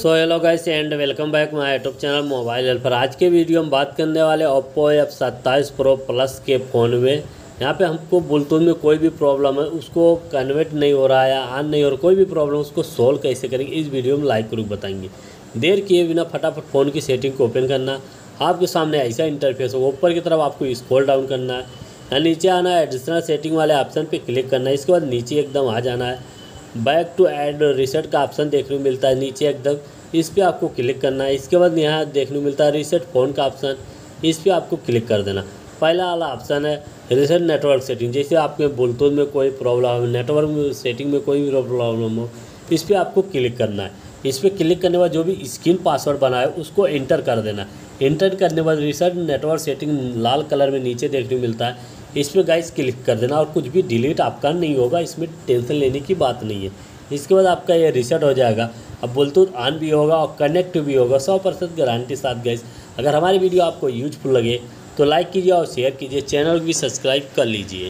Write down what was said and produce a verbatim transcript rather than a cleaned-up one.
So hello guys and welcome back my YouTube channel mobile helper. आज के video हम बात करने वाले ओप्पो एफ सत्ताईस प्रो प्लस के फ़ोन में यहाँ पे हमको ब्लूटूथ में कोई भी प्रॉब्लम है उसको कन्वर्ट नहीं हो रहा है या ऑन नहीं हो रहा, कोई भी प्रॉब्लम उसको सोल्व कैसे करेंगे इस वीडियो में लाइव प्रूफ बताएंगे। देर किए बिना फटाफट फ़ोन की सेटिंग को ओपन करना। आपके सामने ऐसा इंटरफेस हो, ऊपर की तरफ आपको स्क्रॉल डाउन करना है, यहाँ नीचे आना है, एडिशनल सेटिंग वाले ऑप्शन पर क्लिक करना है। इसके बाद नीचे एकदम आ जाना है, बैक टू ऐड रीसेट का ऑप्शन देखने को मिलता है नीचे एकदम, इस पर आपको क्लिक करना है। इसके बाद यहाँ देखने को मिलता है रीसेट फ़ोन का ऑप्शन, इस पर आपको क्लिक कर देना। पहला वाला ऑप्शन है रीसेट नेटवर्क सेटिंग, जैसे आपके ब्लूटूथ में कोई प्रॉब्लम हो, नेटवर्क सेटिंग में कोई भी प्रॉब्लम हो, इस पर आपको क्लिक करना है। इस पर क्लिक करने के बाद जो भी स्क्रीन पासवर्ड बना है उसको एंटर कर देना। एंटर करने के बाद रीसेट नेटवर्क सेटिंग लाल कलर में नीचे देखने को मिलता है, इस पर गाइस क्लिक कर देना और कुछ भी डिलीट आपका नहीं होगा, इसमें टेंशन लेने की बात नहीं है। इसके बाद आपका ये रीसेट हो जाएगा, अब ब्लूटूथ ऑन भी होगा और कनेक्ट भी होगा सौ परसेंट गारंटी साथ गाइस। अगर हमारी वीडियो आपको यूजफुल लगे तो लाइक कीजिए और शेयर कीजिए, चैनल भी सब्सक्राइब कर लीजिए।